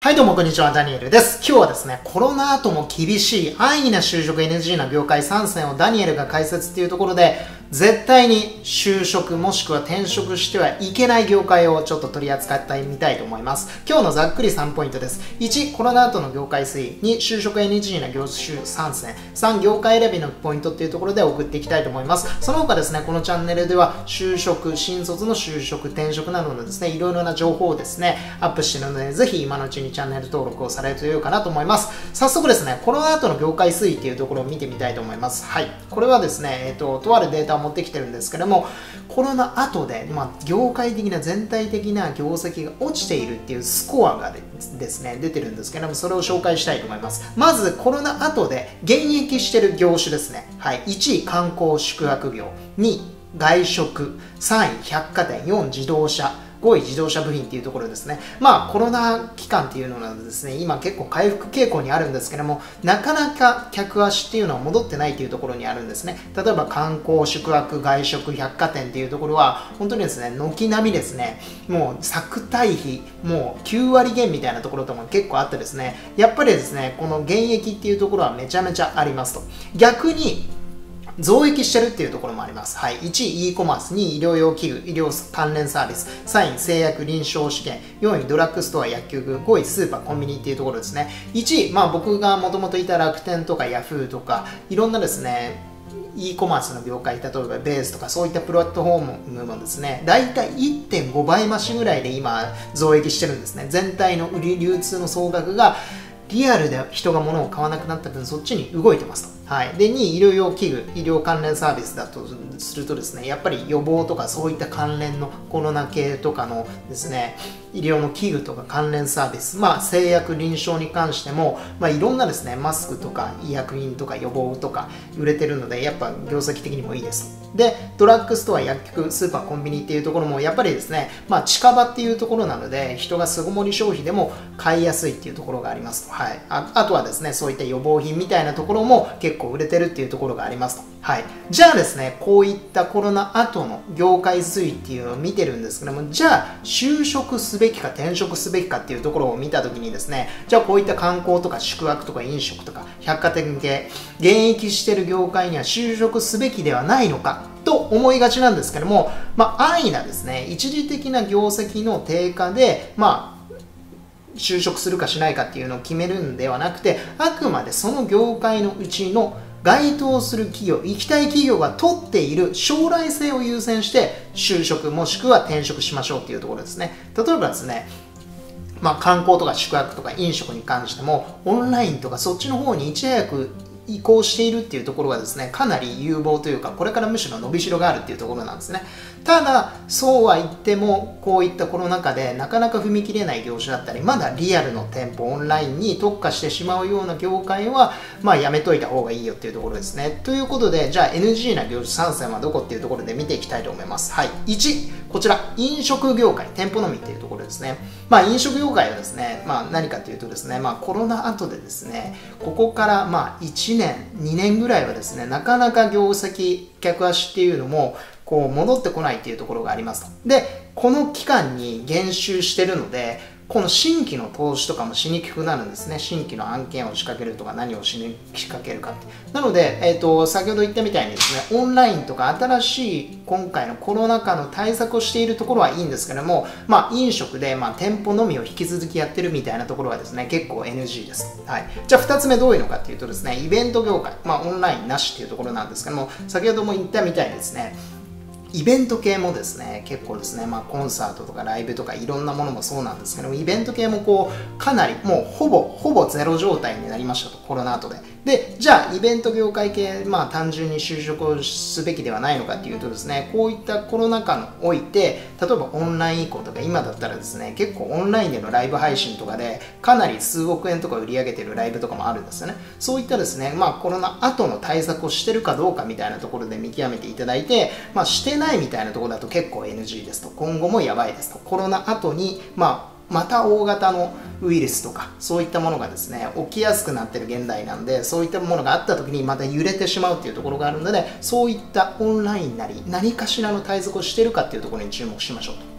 はい、どうもこんにちは、ダニエルです。今日はですね、コロナ後も厳しい安易な就職 NG な業界3選をダニエルが解説っていうところで、絶対に就職もしくは転職してはいけない業界をちょっと取り扱ってみたいと思います。今日のざっくり3ポイントです。1、コロナ後の業界推移。2、就職 NG な業種3選。3、業界選びのポイントっていうところで送っていきたいと思います。その他ですね、このチャンネルでは就職、新卒の就職、転職などのですね、いろいろな情報をですね、アップしているので、ぜひ今のうちにチャンネル登録をされるとよいかなと思います。早速ですね、コロナ後の業界推移っていうところを見てみたいと思います。はい。これはですね、とあるデータを持ってきてるんですけども、コロナ後で、業界的な全体的な業績が落ちているっていうスコアがですね、出てるんですけども、それを紹介したいと思います。まず、コロナ後で現役してる業種ですね。はい。1位、観光宿泊業。2位、外食。3位、百貨店。4位、自動車。5位、自動車部品っていうところですね。コロナ期間っていうのはですね、今結構回復傾向にあるんですけども、なかなか客足っていうのは戻ってないっていうところにあるんですね。例えば観光、宿泊、外食、百貨店っていうところは、本当にですね、軒並みですね、もう昨対比、もう9割減みたいなところとも結構あってですね、やっぱりですね、この現役っていうところはめちゃめちゃありますと。逆に、増益してるっていうところもあります。はい。1位、e コマース。2位、医療用器具、医療関連サービス。3位、製薬、臨床試験。4位、ドラッグストア、薬局。5位、スーパー、コンビニっていうところですね。1位、僕がもともといた楽天とかヤフーとか、いろんなですね、e コマースの業界、例えばベースとかそういったプラットフォームもですね、だいたい 1.5 倍増しぐらいで今増益してるんですね。全体の流通の総額がリアルで人が物を買わなくなった分そっちに動いてますと。はい。で、2位、医療用器具、医療関連サービスだとするとですね、やっぱり予防とかそういった関連のコロナ系とかのですね、医療の器具とか関連サービス、製薬、臨床に関しても、いろんなですね、マスクとか医薬品とか予防とか売れてるので、やっぱ業績的にもいいです。で、ドラッグストア、薬局、スーパー、コンビニっていうところも、やっぱりですね、近場っていうところなので、人が巣ごもり消費でも買いやすいっていうところがありますと。はい。あとはですね、そういった予防品みたいなところも結構売れてるっていうところがありますと。はい。じゃあですね、こういったコロナ後の業界推移っていうのを見てるんですけども、じゃあ就職すべきか転職すべきかっていうところを見たときにですね、じゃあこういった観光とか宿泊とか飲食とか百貨店系、現役してる業界には就職すべきではないのかと思いがちなんですけども、安易なですね、一時的な業績の低下で、就職するかしないかっていうのを決めるんではなくて、あくまでその業界のうちの該当する企業、行きたい企業が取っている将来性を優先して就職もしくは転職しましょうっていうところですね。例えばですね、観光とか宿泊とか飲食に関してもオンラインとかそっちの方にいち早く移行しているっていうところがですね、かなり有望というか、これからむしろ伸びしろがあるっていうところなんですね。ただ、そうは言っても、こういったコロナ禍でなかなか踏み切れない業種だったり、まだリアルの店舗、オンラインに特化してしまうような業界は、やめといた方がいいよっていうところですね。ということで、じゃあ NG な業種3選はどこっていうところで見ていきたいと思います。はい。1、こちら、飲食業界、店舗のみっていうところですね。飲食業界はですね、何かというとですね、コロナ後でですね、ここから1年、2年ぐらいはですね、なかなか業績、客足っていうのも、戻ってこないっていうところがありますと。で、この期間に減収してるので、この新規の投資とかもしにくくなるんですね。新規の案件を仕掛けるとか何を仕掛けるかって。なので、先ほど言ったみたいにですね、オンラインとか新しい今回のコロナ禍の対策をしているところはいいんですけども、飲食で、店舗のみを引き続きやってるみたいなところはですね、結構 NG です。はい。じゃあ2つ目どういうのかっていうとですね、イベント業界、オンラインなしっていうところなんですけども、先ほども言ったみたいにですね、イベント系もですね、結構ですね、コンサートとかライブとかいろんなものもそうなんですけども、イベント系もかなりもうほぼゼロ状態になりましたと、コロナ後で。で、じゃあイベント業界系、単純に就職をすべきではないのかっていうとですね、こういったコロナ禍において、例えばオンライン移行とか今だったらですね、結構オンラインでのライブ配信とかで、かなり数億円とか売り上げてるライブとかもあるんですよね。そういったですね、コロナ後の対策をしてるかどうかみたいなところで見極めていただいて、してないみたいなところだと結構 NG ですと。今後もやばいですと。コロナ後に、また大型のウイルスとかそういったものがですね起きやすくなってる現代なんで、そういったものがあった時にまた揺れてしまうっていうところがあるので、そういったオンラインなり何かしらの対策をしているかっていうところに注目しましょうと。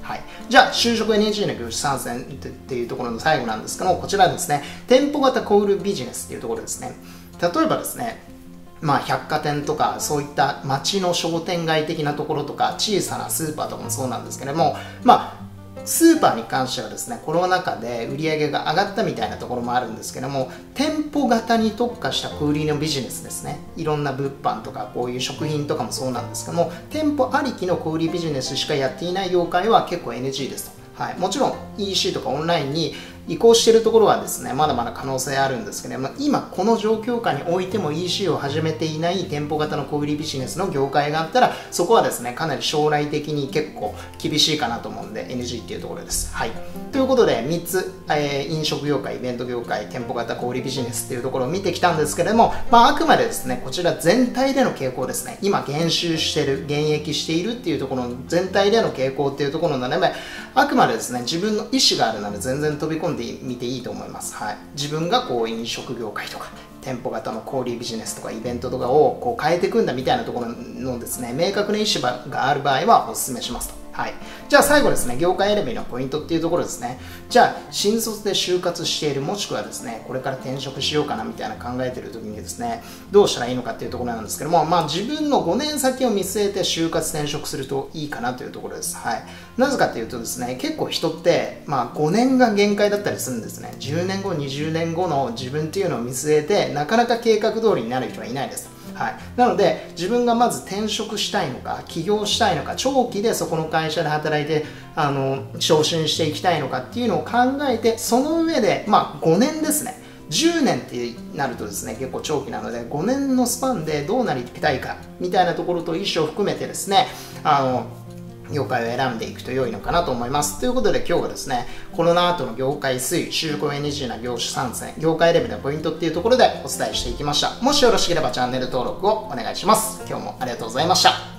はい、じゃあ就職 NG の業種参戦っていうところの最後なんですけども、こちらですね、店舗型小売ビジネスっていうところですね。例えばですね、百貨店とかそういった街の商店街的なところとか小さなスーパーとかもそうなんですけども、スーパーに関してはですね、コロナ禍で売り上げが上がったみたいなところもあるんですけども、店舗型に特化した小売りのビジネスですね、いろんな物販とかこういう食品とかもそうなんですけども、店舗ありきの小売りビジネスしかやっていない業界は結構 NG ですと。はい、もちろん EC とかオンラインに移行しているところはですね、まだまだ可能性あるんですけども、今この状況下においても EC を始めていない店舗型の小売ビジネスの業界があったら、そこはですね、かなり将来的に結構厳しいかなと思うんで NG っていうところです。はい。ということで3つ、飲食業界、イベント業界、店舗型小売ビジネスっていうところを見てきたんですけれども、あくまでですね、こちら全体での傾向ですね、今減収している、減益しているっていうところの全体での傾向っていうところなので、あくまでですね、自分の意思があるなら全然飛び込んでみていいと思います。はい、自分がこう飲食業界とか店舗型の小売ビジネスとかイベントとかをこう変えていくんだみたいなところのですね、明確な意思がある場合はお勧めしますと。はい、じゃあ最後ですね、業界選びのポイントっていうところですね。じゃあ新卒で就活している、もしくはですね、これから転職しようかなみたいな考えている時にですね、どうしたらいいのかっていうところなんですけども、自分の5年先を見据えて就活転職するといいかなというところです。はい、なぜかというとですね、結構人って5年が限界だったりするんですね。10年後、20年後の自分っていうのを見据えて、なかなか計画通りになる人はいないです。はい、なので自分がまず転職したいのか起業したいのか長期でそこの会社で働いて昇進していきたいのかっていうのを考えて、その上で5年ですね、10年ってなるとですね結構長期なので、5年のスパンでどうなりたいかみたいなところと意思を含めてですね業界を選んでいくと良いのかなと思います。ということで今日はですね、コロナ後の業界推移、就職 NG な業種参戦、業界レベルのポイントっていうところでお伝えしていきました。もしよろしければチャンネル登録をお願いします。今日もありがとうございました。